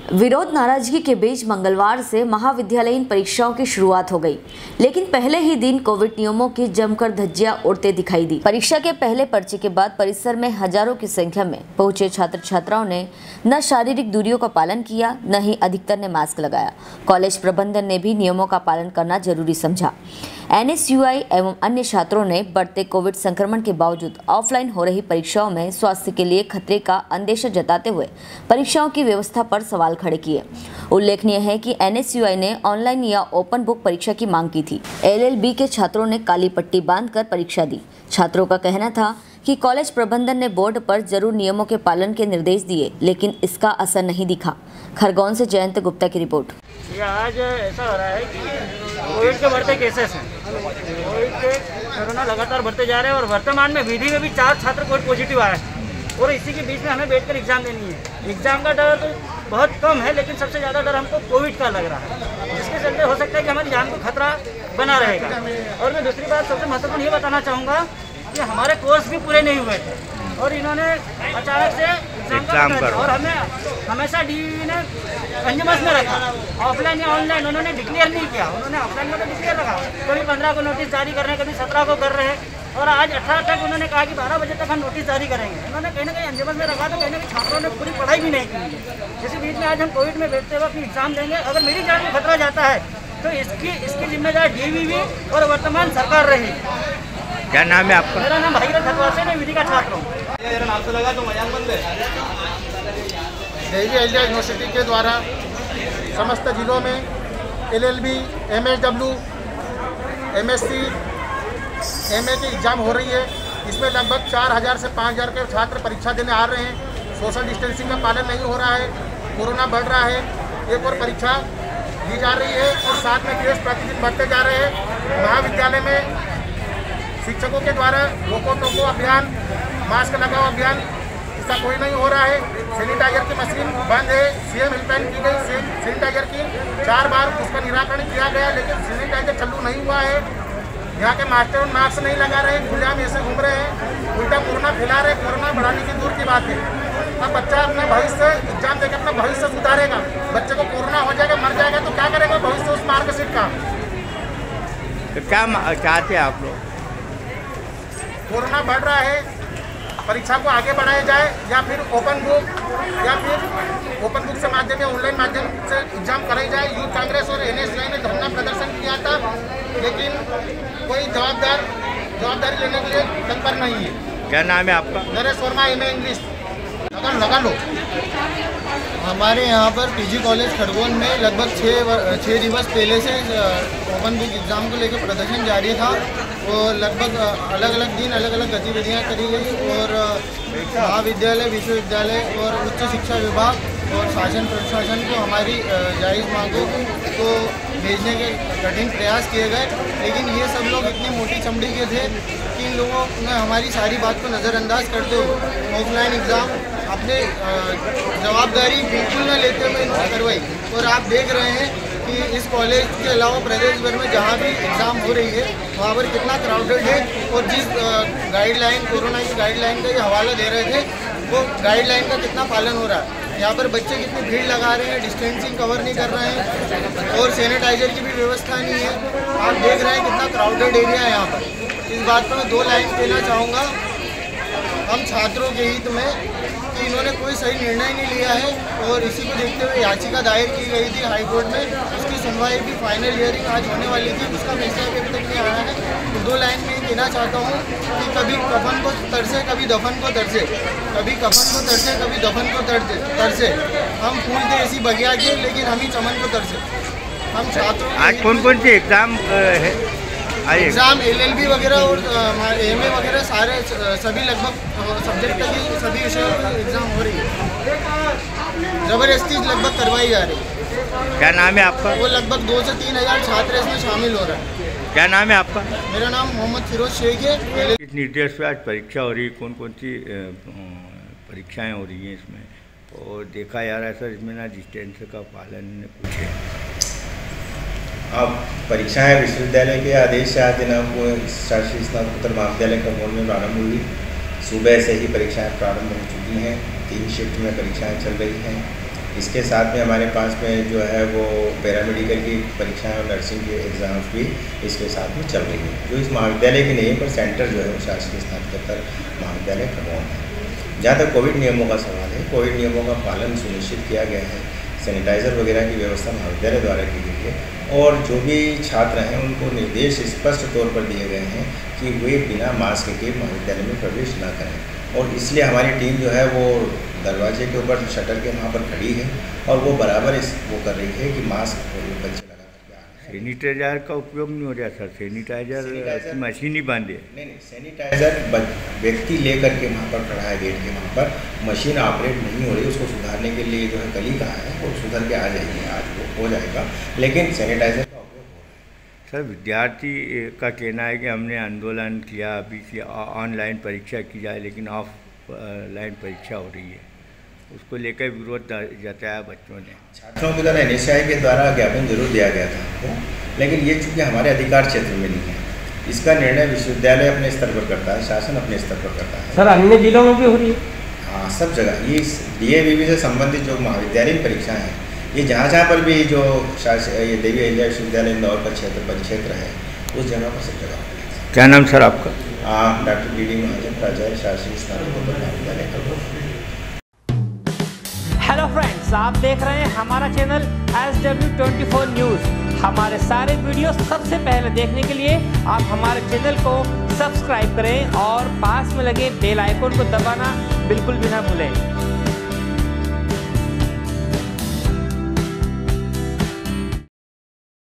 विरोध नाराजगी के बीच मंगलवार से महाविद्यालयीन परीक्षाओं की शुरुआत हो गई, लेकिन पहले ही दिन कोविड नियमों की जमकर धज्जियां उड़ते दिखाई दी। परीक्षा के पहले पर्चे के बाद परिसर में हजारों की संख्या में पहुंचे छात्र छात्राओं ने न शारीरिक दूरियों का पालन किया, न ही अधिकतर ने मास्क लगाया। कॉलेज प्रबंधन ने भी नियमों का पालन करना जरूरी समझा। NSUI एवं अन्य छात्रों ने बढ़ते कोविड संक्रमण के बावजूद ऑफलाइन हो रही परीक्षाओं में स्वास्थ्य के लिए खतरे का अंदेशा जताते हुए परीक्षाओं की व्यवस्था पर सवाल खड़े किए। उल्लेखनीय है कि NSUI ने ऑनलाइन या ओपन बुक परीक्षा की मांग की थी। LLB के छात्रों ने काली पट्टी बांधकर परीक्षा दी। छात्रों का कहना था कि कॉलेज प्रबंधन ने बोर्ड पर जरूर नियमों के पालन के निर्देश दिए, लेकिन इसका असर नहीं दिखा। खरगोन से जयंत गुप्ता की रिपोर्ट। आज ऐसा हो रहा है कि कोविड के बढ़ते केसेस हैं, कोविड के कोरोना लगातार बढ़ते जा रहे हैं और वर्तमान में विधि में भी 4 छात्र कोविड पॉजिटिव आए हैं और इसी के बीच में हमें बैठकर एग्जाम देनी है। एग्जाम का डर तो बहुत कम है, लेकिन सबसे ज़्यादा डर हमको कोविड का लग रहा है, जिसके चलते हो सकता है कि हमारी जान को खतरा बना रहेगा। और मैं दूसरी बात सबसे महत्वपूर्ण ये बताना चाहूँगा कि हमारे कोर्स भी पूरे नहीं हुए थे और इन्होंने अचानक से एग्जाम कर और हमें हमेशा DVV ने कंजमस में रखा। ऑफलाइन या ऑनलाइन उन्होंने डिक्लेयर नहीं किया। उन्होंने ऑफलाइन में तो डिक्लेयर रखा, कभी 15 को नोटिस जारी कर रहे हैं, कभी 17 को कर रहे हैं और आज 18 तक उन्होंने कहा कि 12 बजे तक हम नोटिस जारी करेंगे। उन्होंने कहीं ना कहीं अंजमस में रखा, तो कहीं ना कहीं छात्रों ने पूरी पढ़ाई भी नहीं की। इसी बीच में आज हम कोविड में बैठते हुए अपनी एग्जाम देंगे। अगर मेरी जान में खतरा जाता है तो इसकी जिम्मेदार DVV और वर्तमान सरकार रहेगी। क्या नाम है आपका? मेरा नाम भागीरथ खतवासे, मैं विधि का छात्र हूँ। देवी अहिल्या यूनिवर्सिटी के द्वारा समस्त जिलों में LLB, MSW, MSc, MA की एग्ज़ाम हो रही है। इसमें लगभग 4000 से 5000 के छात्र परीक्षा देने आ रहे हैं। सोशल डिस्टेंसिंग का पालन नहीं हो रहा है, कोरोना बढ़ रहा है। एक और परीक्षा दी जा रही है और साथ में केस प्रतिदिन बढ़ते जा रहे हैं। महाविद्यालय में शिक्षकों के द्वारा रोको टोको अभियान, मास्क लगाओ अभियान, इसका कोई नहीं हो रहा है। सैनिटाइजर की मशीन बंद है। CM हेल्पलाइन की गई सैनिटाइजर की 4 बार उसका निराकरण किया गया, लेकिन सैनिटाइजर चालू नहीं हुआ है। यहाँ के मास्टर मास्क नहीं लगा रहे, खुलेआम ऐसे घूम रहे हैं, उल्टा कोरोना फैला रहे। कोरोना बढ़ाने की दूर की बात है। अब बच्चा अपना भविष्य एग्जाम देकर अपना भविष्य सुधारेगा। बच्चे को कोरोना हो जाएगा, मर जाएगा तो क्या करेगा भविष्य उस मार्कशीट का? तो क्या चाहते हैं आप लोग? कोरोना बढ़ रहा है, परीक्षा को आगे बढ़ाया जाए या फिर ओपन बुक से माध्यम या ऑनलाइन माध्यम से एग्जाम कराई जाए। यूथ कांग्रेस और NSUI ने धरना प्रदर्शन किया था, लेकिन कोई जवाबदारी लेने के लिए तत्पर नहीं है। क्या नाम है आपका? Naresh Verma, MA English. लगा लो। हमारे यहाँ पर PG कॉलेज खरगोन में लगभग 6 दिवस पहले से ओपन बुक एग्ज़ाम को लेकर प्रदर्शन जारी था और लगभग अलग अलग दिन अलग अलग गतिविधियाँ करी गई और महाविद्यालय, विश्वविद्यालय और उच्च शिक्षा विभाग और शासन प्रशासन को हमारी जायज़ मांगों को भेजने के कठिन प्रयास किए गए, लेकिन ये सब लोग इतनी मोटी चमड़ी के थे कि इन लोगों ने हमारी सारी बात को नज़रअंदाज करते हुए ऑफलाइन एग्ज़ाम अपने जवाबदारी बिल्कुल न लेते हुए इन्होंने करवाई। और आप देख रहे हैं कि इस कॉलेज के अलावा प्रदेश भर में जहाँ भी एग्ज़ाम हो रही है वहाँ पर कितना क्राउडेड है और जिस गाइडलाइन, कोरोना की गाइडलाइन का ये हवाला दे रहे थे, वो गाइडलाइन का कितना पालन हो रहा है। यहाँ पर बच्चे कितनी भीड़ लगा रहे हैं, डिस्टेंसिंग कवर नहीं कर रहे हैं और सैनिटाइजर की भी व्यवस्था नहीं है। आप देख रहे हैं कितना क्राउडेड एरिया है यहाँ पर। इस बात पर मैं 2 लाइन कहना चाहूँगा हम छात्रों के हित में कि इन्होंने कोई सही निर्णय नहीं लिया है और इसी को देखते हुए याचिका दायर की गई थी हाई कोर्ट में। उसकी सुनवाई भी फाइनल हियरिंग आज होने वाली थी, उसका फैसला अभी तक नहीं आया है। तो 2 लाइन में कहना चाहता हूँ कि कभी कफन को तरसे, कभी दफन को तरसे, कभी कफन को तरसे, कभी दफन को तरसे। हम फूल थे ऐसी बगिया के, लेकिन हम ही चमन को तरसे। हम छात्रों आज कौन कौन सी एग्ज़ाम है? एग्ज़ाम LLB वगैरह और MA वगैरह सारे सभी लगभग सब्जेक्ट की सभी विषयों की एग्ज़ाम हो रही है। ज़बरदस्ती लगभग करवाई जा रही है। क्या नाम है आपका? वो लगभग 2 से 3 हज़ार छात्र इसमें शामिल हो रहे हैं। क्या नाम है आपका? मेरा नाम मोहम्मद फिरोज शेख है। किस निर्देश पे आज परीक्षा हो रही है? कौन कौन सी परीक्षाएँ हो रही हैं इसमें? और देखा जा रहा है सर इसमें ना डिस्टेंस का पालन कुछ है। अब परीक्षाएं विश्वविद्यालय के आदेश से आज दिनांक को शासकीय स्नातकोत्तर महाविद्यालय खरगोन में प्रारंभ हुई। सुबह से ही परीक्षाएं प्रारंभ हो चुकी हैं। 3 शिफ्ट में परीक्षाएं चल रही हैं। इसके साथ में हमारे पास में जो है वो पैरामेडिकल की परीक्षाएं और नर्सिंग के एग्ज़ाम्स भी इसके साथ में चल रही हैं, जो इस महाविद्यालय की नींव पर सेंटर जो है वो शासकीय स्नातकोत्तर महाविद्यालय खरगोन है। जहाँ तक कोविड नियमों का सवाल है, कोविड नियमों का पालन सुनिश्चित किया गया है। सैनिटाइज़र वगैरह की व्यवस्था महाविद्यालय द्वारा की गई है और जो भी छात्र हैं उनको निर्देश स्पष्ट तौर पर दिए गए हैं कि वे बिना मास्क के महाविद्यालय में प्रवेश न करें। और इसलिए हमारी टीम जो है वो दरवाजे के ऊपर शटर के वहाँ पर खड़ी है और वो बराबर वो कर रही है कि मास्क बच्चे लगा करके आ रहे हैं। सैनिटाइजर का उपयोग नहीं हो रहा सर, सैनिटाइजर मशीन ही बांधे। नहीं, सैनिटाइज़र व्यक्ति लेकर के वहाँ पर खड़ा है गेट के वहाँ पर, मशीन ऑपरेट नहीं हो रही। उसको सुधारने के लिए जो है कल ही कहा है वो सुधर के आ जाएगी, आज वो हो जाएगा, लेकिन सैनिटाइज़र का उपयोग हो रहा है। सर विद्यार्थी का कहना है कि हमने आंदोलन किया अभी कि ऑनलाइन परीक्षा की जाए, लेकिन ऑफलाइन परीक्षा हो रही है, उसको लेकर विरोध जताया बच्चों ने। छात्रों के द्वारा NSI के द्वारा ज्ञापन जरूर दिया गया था हमको, लेकिन ये चूँकि हमारे अधिकार क्षेत्र में नहीं है, इसका निर्णय विश्वविद्यालय अपने स्तर पर करता है, शासन अपने स्तर पर करता है। सर अन्य जिलों में भी हो रही है? हाँ, सब जगह ये DAVV से संबंधित जो महाविद्यालयीन परीक्षाएँ हैं, ये जहाँ पर भी जो ये देवी अहिल्या विश्वविद्यालय इंदौर का परिक्षेत्र है उस जगह पर सब जगह। क्या नाम सर आपका? डॉक्टर DD महाजन, प्राचार्य शासकीय स्नातकोत्तर महाविद्यालय खरगोन। हेलो फ्रेंड्स, आप देख रहे हैं हमारा चैनल SW24 न्यूज़। हमारे सारे वीडियो सबसे पहले देखने के लिए आप हमारे चैनल को सब्सक्राइब करें और पास में लगे बेल आइकन को दबाना बिल्कुल भी ना भूलें।